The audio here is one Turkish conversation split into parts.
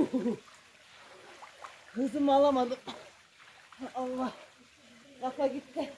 Hızımı alamadım. Allah. Kafa gitti.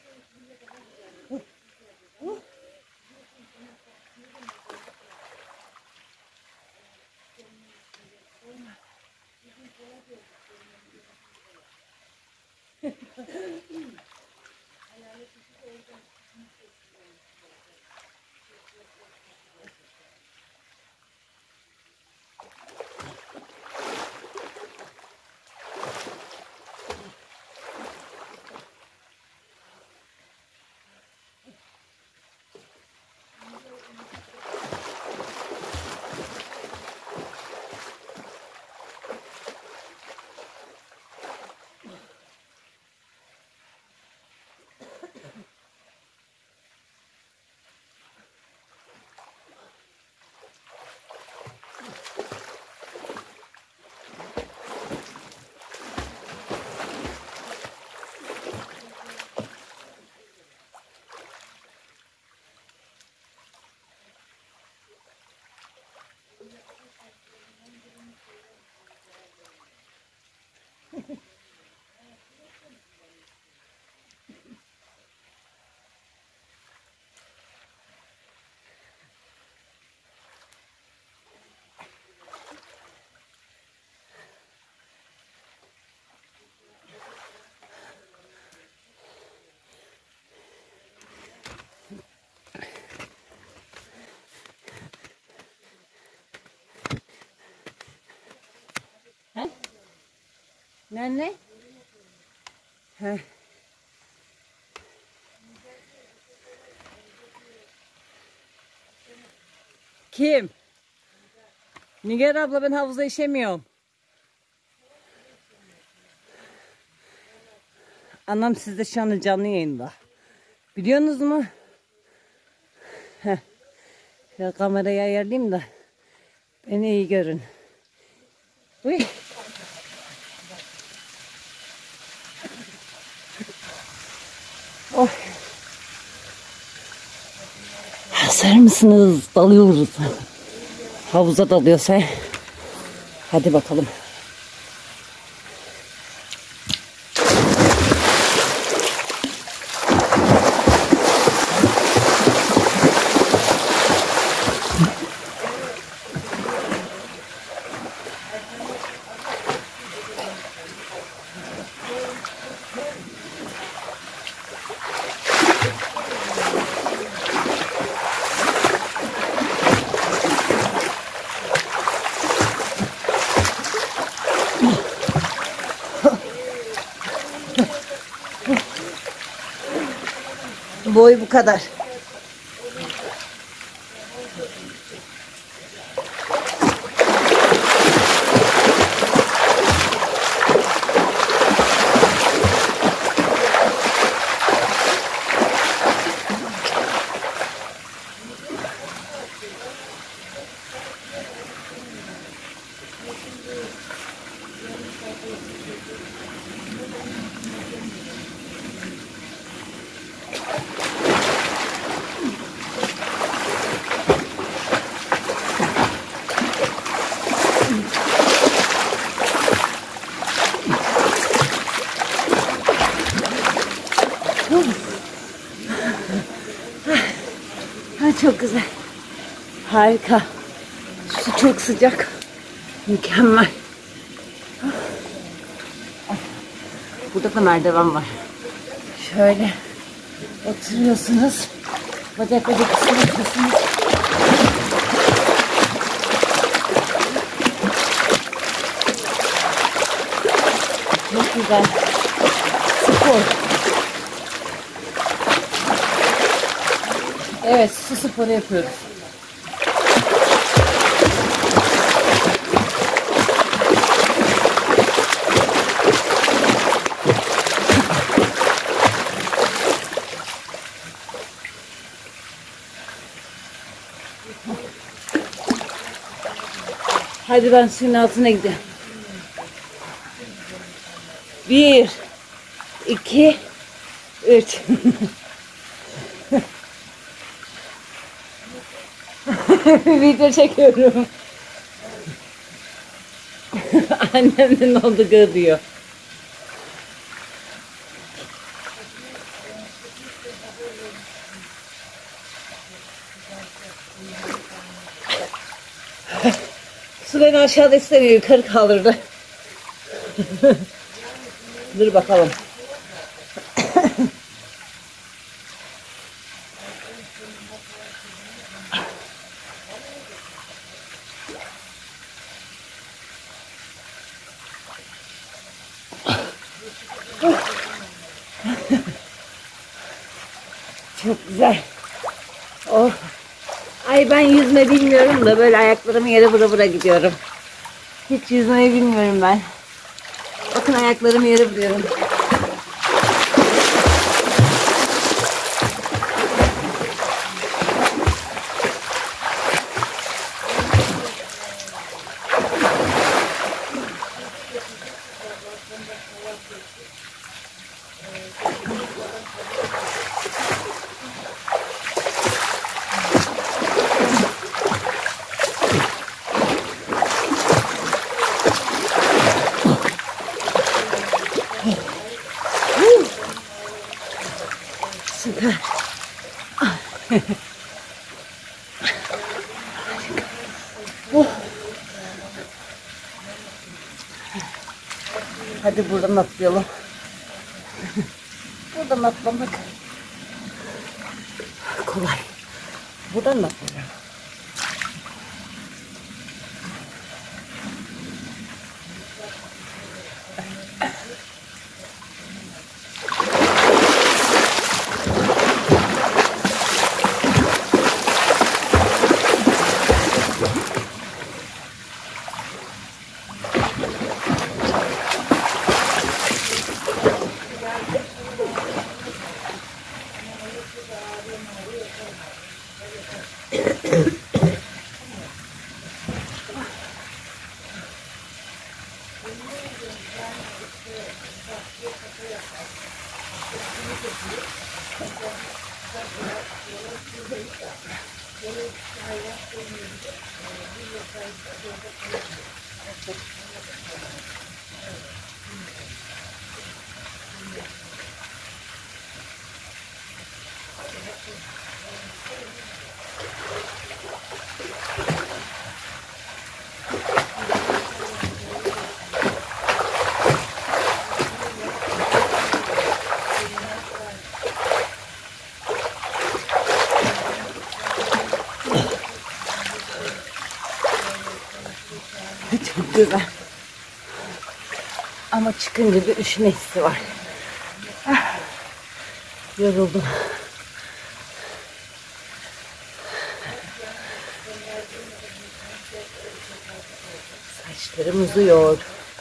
Ne? Heh. Kim? Nigar abla, ben havuza işemiyorum. Anam sizde şu an canlı yayında. Biliyorsunuz mu? Heh. Ya kamerayı ayarlayayım da beni iyi görün. Uy. Oh. Hazır mısınız? Dalıyoruz. Havuza dalıyoruz he. Hadi bakalım. Boy bu kadar. Çok güzel. Harika. Su çok sıcak. Mükemmel. Burada da merdiven var. Şöyle oturuyorsunuz. Bacakları kısıyorsunuz. Çok güzel. Spor. Evet, su sporu yapıyoruz. Hadi ben suyun altına gidiyorum. 1, 2, 3. Video çekiyorum. Annem de ne oldu diyor. Su beni aşağıda istemiyor, yukarı kaldırdı. Dur bakalım. Çok güzel. Oh. Ay ben yüzme bilmiyorum da böyle ayaklarımı yere vura vura gidiyorum. Hiç yüzmeyi bilmiyorum ben. Bakın ayaklarımı yere vuruyorum. Süper. Oh. Hadi buradan atlayalım. Buradan atlamak kolay. Buradan atlayalım. Çok güzel. Ama çıkınca bir üşüme hissi var. Ah, yoruldum. Saçlarım uzuyor.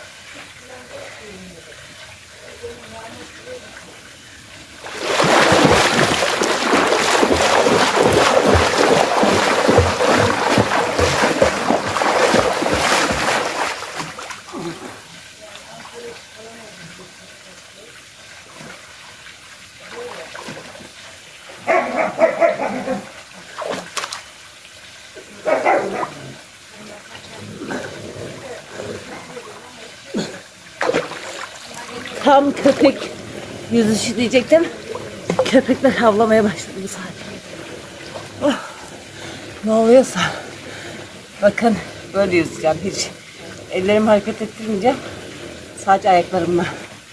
Tam köpek yüzüşü diyecektim. Köpekler havlamaya başladı bu saat. Oh, ne oluyorsa. Bakın böyle yüzeceğim. Hiç ellerimi hareket ettirmeyeceğim. Sadece ayaklarımla.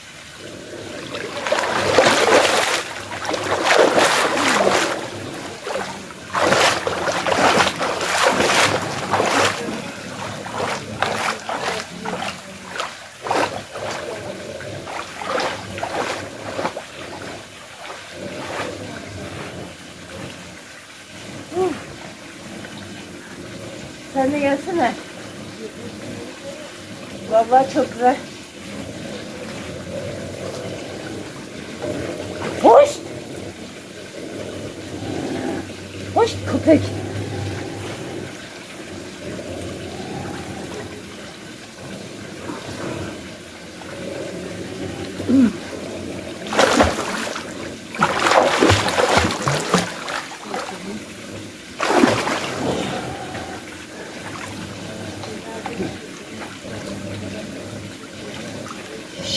Sen de gelsene. Vallahi çok güzel. Hoş. Hoş köpek.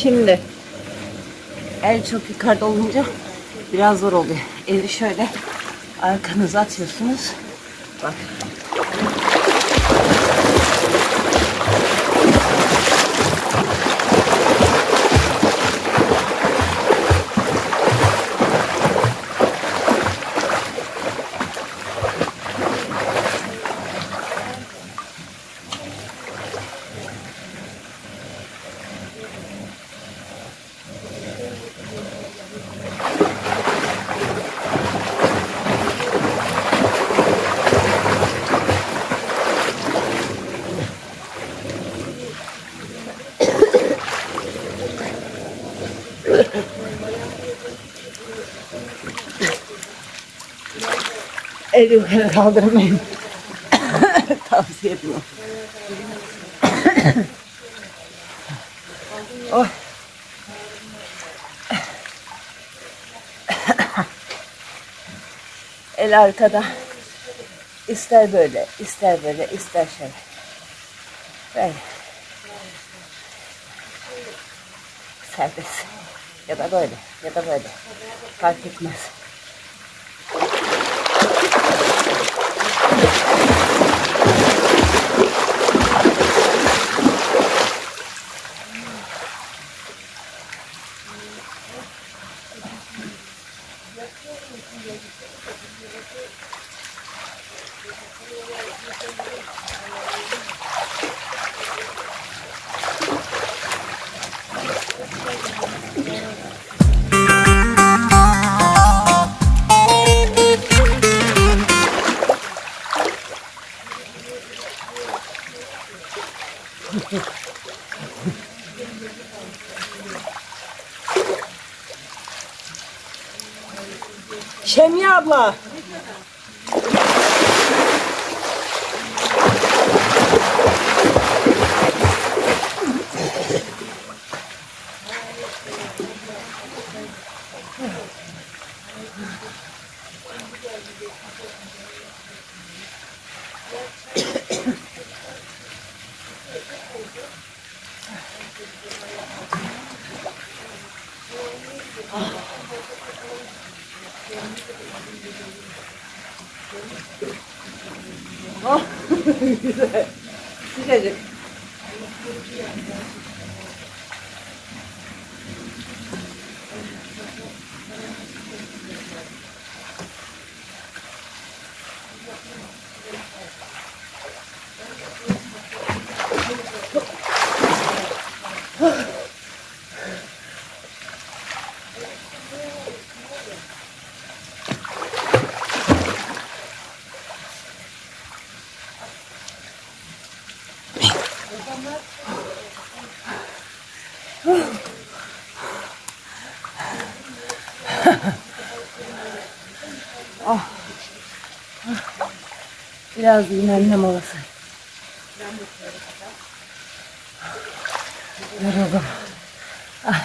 Şimdi el çok yukarıda olunca biraz zor oluyor. Eli şöyle arkanıza atıyorsunuz. Bak. El yukarı kaldırmayın. Tavsiye ediyorum. Oh. El arkada. İster böyle, ister böyle, ister şöyle. Böyle. Serbest. Ya da böyle, ya da böyle. Fark etmez. Şemiye abla. Oh, güzel. Sıcacık. Oh. Biraz dinlenme molası. Yoruldum. Ah.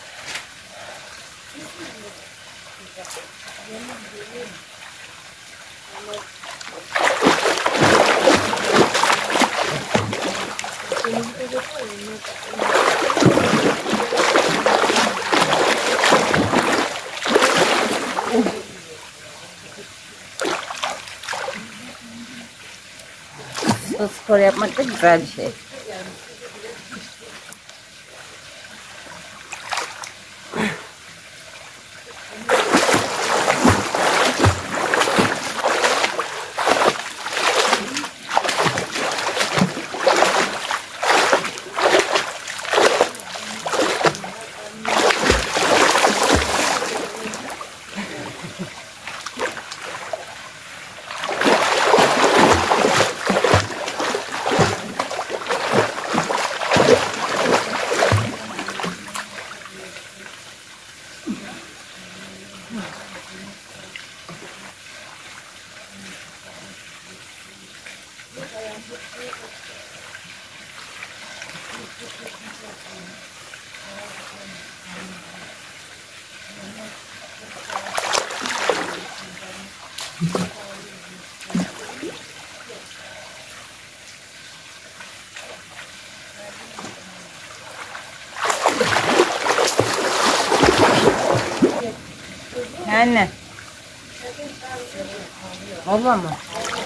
Bu spor yapmak da güzel bir şey. Anne. Valla mı?